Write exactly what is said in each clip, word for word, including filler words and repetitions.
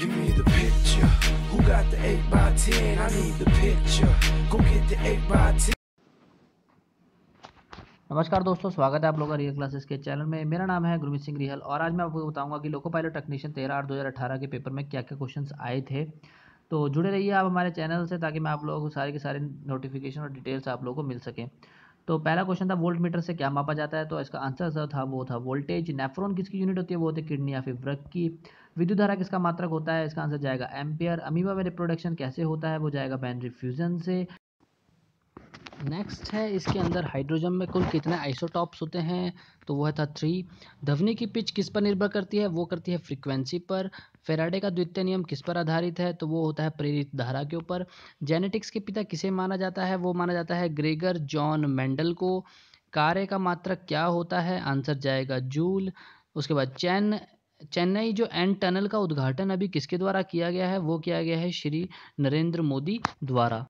Give me the picture. Who got the eight by ten? I need the picture. Go get the eight by ten. नमस्कार दोस्तों, स्वागत है आप लोगों का रियल क्लासेस के चैनल में। मेरा नाम है गुरमीत सिंह रियल और आज मैं आपको बताऊंगा कि लोको पायलट टेक्नीशियन तेरह आठ दो हज़ार अठारह के पेपर में क्या क्या क्वेश्चंस आए थे। तो जुड़े रहिए आप हमारे चैनल से ताकि मैं आप लोगों को सारे के सारे नोटिफिकेशन और डिटेल्स आप लोगों को मिल सकें। तो पहला क्वेश्चन था वोल्ट मीटर से क्या मापा जाता है। तो इसका आंसर जो था वो था वोल्टेज। नेफ्रॉन किसकी यूनिट होती है, वो होती है किडनी या फिर वृक्क की। विद्युत धारा किसका मात्रक होता है, इसका आंसर जाएगा एम्पियर। अमीबा में रिप्रोडक्शन कैसे होता है, वो जाएगा बाइनरी फ्यूजन से। नेक्स्ट है इसके अंदर हाइड्रोजन में कुल कितने आइसोटॉप्स होते हैं, तो वो है था थ्री। ध्वनि की पिच किस पर निर्भर करती है, वो करती है फ्रीक्वेंसी पर। फेराडे का द्वितीय नियम किस पर आधारित है, तो वो होता है प्रेरित धारा के ऊपर। जेनेटिक्स के पिता किसे माना जाता है, वो माना जाता है ग्रेगर जॉन मेंडल को। कार्य का मात्रक क्या होता है, आंसर जाएगा जूल। उसके बाद चैन चेन्नई जो एंड टनल का उद्घाटन अभी किसके द्वारा किया गया है, वो किया गया है श्री नरेंद्र मोदी द्वारा।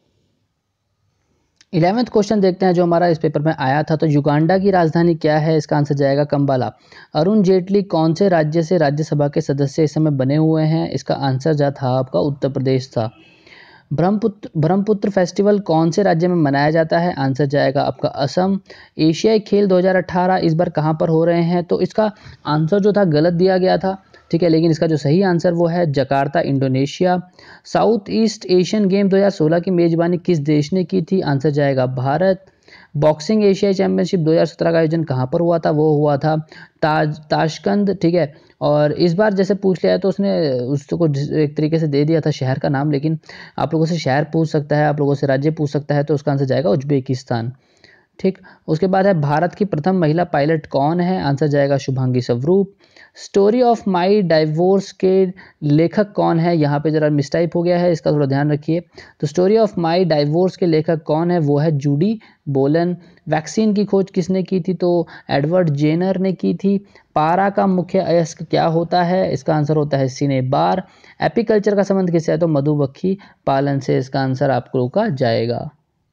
इलेवेंथ क्वेश्चन देखते हैं जो हमारा इस पेपर में आया था। तो युगांडा की राजधानी क्या है, इसका आंसर जाएगा कंबाला। अरुण जेटली कौन से राज्य से राज्यसभा के सदस्य इस समय बने हुए हैं, इसका आंसर जा था आपका उत्तर प्रदेश था। ब्रह्मपुत्र ब्रह्मपुत्र फेस्टिवल कौन से राज्य में मनाया जाता है, आंसर जाएगा आपका असम। एशियाई खेल दो हज़ार अठारह इस बार कहाँ पर हो रहे हैं, तो इसका आंसर जो था गलत दिया गया था, ठीक है, लेकिन इसका जो सही आंसर वो है Jakarta, Indonesia. South East Asian game दो हज़ार सोलह की मेजबानी किस देश ने की थी, आंसर जाएगा भारत। बॉक्सिंग एशियाई चैंपियनशिप दो हज़ार सत्रह का आयोजन कहाँ पर हुआ था, वो हुआ था ताज ताशकंद, ठीक है। और इस बार जैसे पूछ लिया तो उसने उसको एक तरीके से दे दिया था शहर का नाम, लेकिन आप लोगों से शहर पूछ सकता है, आप लोगों से राज्य पूछ सकता है, तो उसका आंसर जाएगा उज्बेकिस्तान, ठीक। उसके बाद है भारत की प्रथम महिला पायलट कौन है, आंसर जाएगा शुभांगी स्वरूप। स्टोरी ऑफ माई डाइवोर्स के लेखक कौन है, यहाँ पे जरा मिसटाइप हो गया है, इसका थोड़ा ध्यान रखिए। तो स्टोरी ऑफ माई डाइवोर्स के लेखक कौन है, वो है जूडी बोलन। वैक्सीन की खोज किसने की थी, तो एडवर्ड जेनर ने की थी। पारा का मुख्य अयस्क क्या होता है, इसका आंसर होता है सिनेबार। एपीकल्चर का संबंध किससे है, तो मधुमक्खी पालन से, इसका आंसर आप लोगों का जाएगा।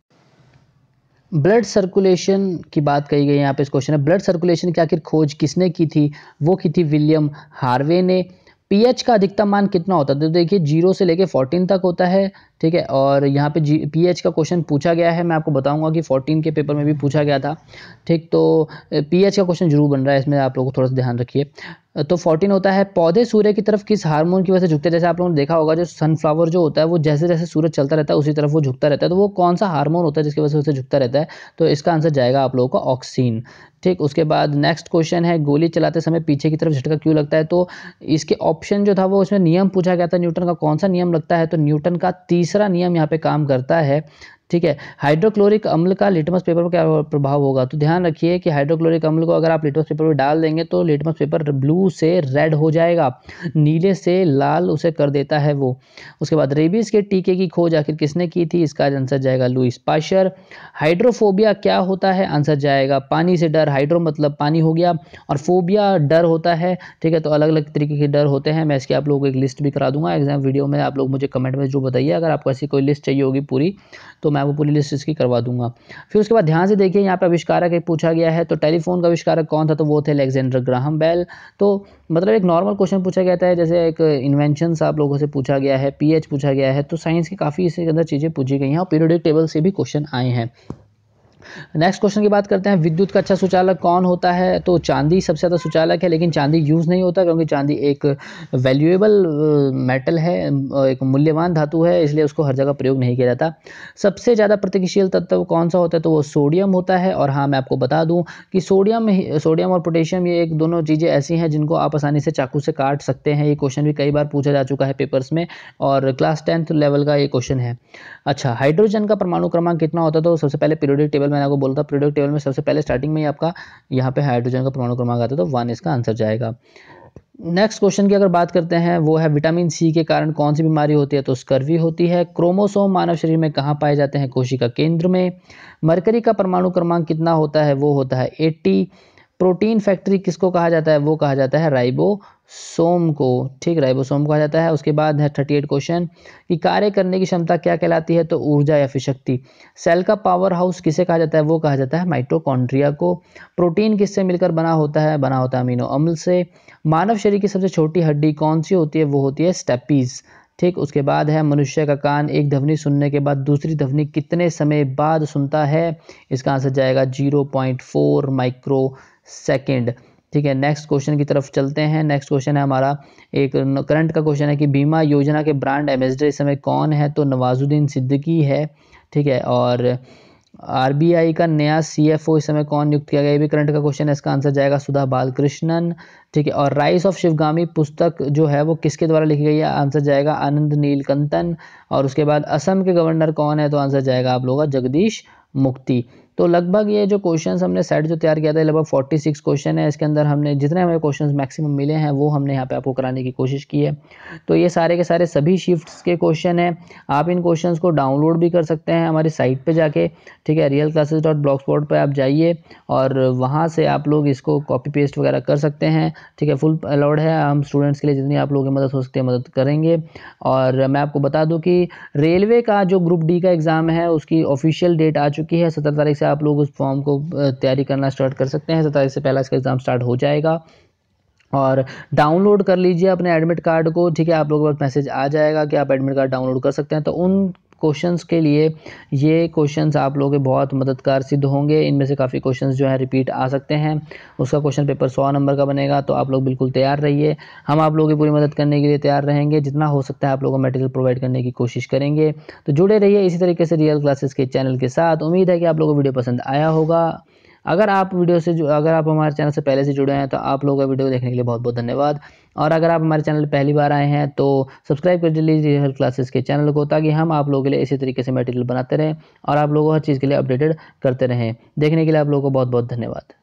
ब्लड सर्कुलेशन की बात कही गई यहाँ पे इस क्वेश्चन है। ब्लड सर्कुलेशन की आखिर खोज किसने की थी, वो की थी विलियम हार्वे ने। पीएच का अधिकतम मान कितना होता है, तो देखिए जीरो से लेके फोर्टीन तक होता है, ठीक है। और यहाँ पे जी पीएच का क्वेश्चन पूछा गया है, मैं आपको बताऊंगा कि फोर्टीन के पेपर में भी पूछा गया था, ठीक। तो पीएच का क्वेश्चन जरूर बन रहा है, इसमें आप लोगों को थोड़ा सा ध्यान रखिए। तो फोर्टीन होता है। पौधे सूर्य की तरफ किस हार्मोन की वजह से झुकते हैं, जैसे आप लोगों ने देखा होगा जो सनफ्लावर जो होता है वो जैसे जैसे सूरज चलता रहता है उसी तरफ वो झुकता रहता है, तो वो कौन सा हार्मोन होता है जिसकी वजह से उसे झुकता रहता है, तो इसका आंसर जाएगा आप लोगों का ऑक्सीन, ठीक। उसके बाद नेक्स्ट क्वेश्चन है गोली चलाते समय पीछे की तरफ झटका क्यों लगता है, तो इसके ऑप्शन जो था वो उसमें नियम पूछा गया था न्यूटन का, कौन सा नियम लगता है, तो न्यूटन का तीसरा नियम यहाँ पे काम करता है, ठीक है। हाइड्रोक्लोरिक अम्ल का लिटमस पेपर पर क्या प्रभाव होगा, तो ध्यान रखिए कि हाइड्रोक्लोरिक अम्ल को अगर आप लिटमस पेपर पर डाल देंगे तो लिटमस पेपर ब्लू से रेड हो जाएगा, नीले से लाल उसे कर देता है वो। उसके बाद रेबीज के टीके की खोज आखिर किसने की थी, इसका आंसर जाएगा लुईस पाश्चर। हाइड्रोफोबिया क्या होता है, आंसर जाएगा पानी से डर। हाइड्रो मतलब पानी हो गया और फोबिया डर होता है, ठीक है। तो अलग अलग तरीके के डर होते हैं, मैं इसकी आप लोगों को एक लिस्ट भी करा दूंगा एग्जाम वीडियो में, आप लोग मुझे कमेंट में जो बताइए अगर आपको ऐसी कोई लिस्ट चाहिए होगी पूरी, तो मैं आपको पूरी लिस्ट इसकी करवा दूंगा। फिर उसके बाद ध्यान से देखिए यहाँ पे आविष्कारक एक पूछा गया है, तो टेलीफोन का आविष्कारक कौन था, तो वो थे अलेक्जेंडर ग्राहम बेल। तो मतलब एक नॉर्मल क्वेश्चन पूछा गया था, जैसे एक इन्वेंशंस आप लोगों से पूछा गया है, पीएच पूछा गया है, तो साइंस की काफ़ी इसके अंदर चीज़ें पूछी गई हैं और पीरियोडिक टेबल से भी क्वेश्चन आए हैं। नेक्स्ट क्वेश्चन की बात करते हैं, विद्युत का अच्छा सुचालक कौन होता है, तो चांदी सबसे ज़्यादा सुचालक है, लेकिन चांदी यूज़ नहीं होता क्योंकि चांदी एक वैल्यूएबल मेटल है, एक मूल्यवान धातु है, इसलिए उसको हर जगह प्रयोग नहीं किया जाता। सबसे ज़्यादा प्रतिक्रियाशील तत्व कौन सा होता है, तो वो सोडियम होता है। और हाँ, मैं आपको बता दूं कि सोडियम सोडियम और पोटेशियम ये एक दोनों चीज़ें ऐसी हैं जिनको आप आसानी से चाकू से काट सकते हैं। ये क्वेश्चन भी कई बार पूछा जा चुका है पेपर्स में और क्लास टेंथ लेवल का ये क्वेश्चन है। अच्छा, हाइड्रोजन का परमाणु क्रमांक कितना होता है, तो सबसे पहले पीरियोडिक टेबल मैंने आपको बोला था, पीरियोडिक टेबल में सबसे पहले स्टार्टिंग में ही आपका यहाँ पे हाइड्रोजन का परमाणु क्रमांक आता है, तो वन इसका आंसर जाएगा। नेक्स्ट क्वेश्चन की अगर बात करते हैं वो है विटामिन सी के कारण कौन सी बीमारी होती है, तो स्कर्वी होती है। क्रोमोसोम मानव शरीर में कहाँ पाए जाते हैं, कोशिका केंद्र में। मरकरी का परमाणु क्रमांक कितना होता है, वो होता है अस्सी। प्रोटीन फैक्ट्री किसको कहा जाता है, वो कहा जाता है राइबो सोम को, ठीक, राइबोसोम कहा जाता है। उसके बाद है थर्टी एट क्वेश्चन कि कार्य करने की क्षमता क्या कहलाती है, तो ऊर्जा या फिर शक्ति। सेल का पावर हाउस किसे कहा जाता है, वो कहा जाता है माइटोकॉन्ड्रिया को। प्रोटीन किससे मिलकर बना होता है, बना होता है अमीनो अम्ल से। मानव शरीर की सबसे छोटी हड्डी कौन सी होती है, वो होती है स्टेपीज, ठीक। उसके बाद है मनुष्य का कान एक ध्वनि सुनने के बाद दूसरी ध्वनि कितने समय बाद सुनता है, इसका आंसर जाएगा zero point four micro second, ठीक है। नेक्स्ट क्वेश्चन की तरफ चलते हैं। नेक्स्ट क्वेश्चन है हमारा एक करंट का क्वेश्चन है कि बीमा योजना के ब्रांड एम्बेसडर इस समय कौन है, तो नवाजुद्दीन सिद्दीकी है, ठीक है। और आरबीआई का नया सीएफओ इस समय कौन नियुक्त किया गया, ये भी करंट का क्वेश्चन है, इसका आंसर जाएगा सुधा बालकृष्णन, ठीक है। और राइस ऑफ शिवगामी पुस्तक जो है वो किसके द्वारा लिखी गई है, आंसर जाएगा आनंद नीलकंठन। और उसके बाद असम के गवर्नर कौन है, तो आंसर जाएगा आप लोगों का जगदीश मुक्ति। तो लगभग ये जो क्वेश्चंस हमने सेट जो तैयार किया था लगभग छियालीस क्वेश्चन है। इसके अंदर हमने जितने हमें क्वेश्चंस मैक्सिमम मिले हैं वो हमने यहाँ पे आपको कराने की कोशिश की है। तो ये सारे के सारे सभी शिफ्ट्स के क्वेश्चन हैं। आप इन क्वेश्चंस को डाउनलोड भी कर सकते हैं हमारी साइट पे जाके, ठीक है। Real classes dot blogspot पर आप जाइए और वहाँ से आप लोग इसको कॉपी पेस्ट वगैरह कर सकते हैं, ठीक है। फुल अलाउड है, हम स्टूडेंट्स के लिए जितनी आप लोगों की मदद हो सकती है मदद करेंगे। और मैं आपको बता दूँ कि रेलवे का जो ग्रुप डी का एग्ज़ाम है उसकी ऑफिशियल डेट आ चुकी है। सत्रह तारीख से आप लोग उस फॉर्म को तैयारी करना स्टार्ट कर सकते हैं। सत्रह तारीख से पहला इसका एग्ज़ाम स्टार्ट हो जाएगा और डाउनलोड कर लीजिए अपने एडमिट कार्ड को, ठीक है। आप लोगों के पास मैसेज आ जाएगा कि आप एडमिट कार्ड डाउनलोड कर सकते हैं। तो उन क्वेश्चंस के लिए ये क्वेश्चंस आप लोगों के बहुत मददगार सिद्ध होंगे। इनमें से काफ़ी क्वेश्चंस जो है रिपीट आ सकते हैं। उसका क्वेश्चन पेपर सौ नंबर का बनेगा, तो आप लोग बिल्कुल तैयार रहिए। हम आप लोगों की पूरी मदद करने के लिए तैयार रहेंगे, जितना हो सकता है आप लोगों को मटेरियल प्रोवाइड करने की कोशिश करेंगे। तो जुड़े रहिए इसी तरीके से रियल क्लासेस के चैनल के साथ। उम्मीद है कि आप लोगों को वीडियो पसंद आया होगा। अगर आप वीडियो से अगर आप हमारे चैनल से पहले से जुड़े हैं तो आप लोगों का वीडियो देखने के लिए बहुत बहुत धन्यवाद। और अगर आप हमारे चैनल पहली बार आए हैं तो सब्सक्राइब कर लीजिए रियल क्लासेस के चैनल को, ताकि हम आप लोगों के लिए इसी तरीके से मटेरियल बनाते रहें और आप लोगों को हर चीज़ के लिए अपडेटेड करते रहें। देखने के लिए आप लोगों को बहुत बहुत धन्यवाद।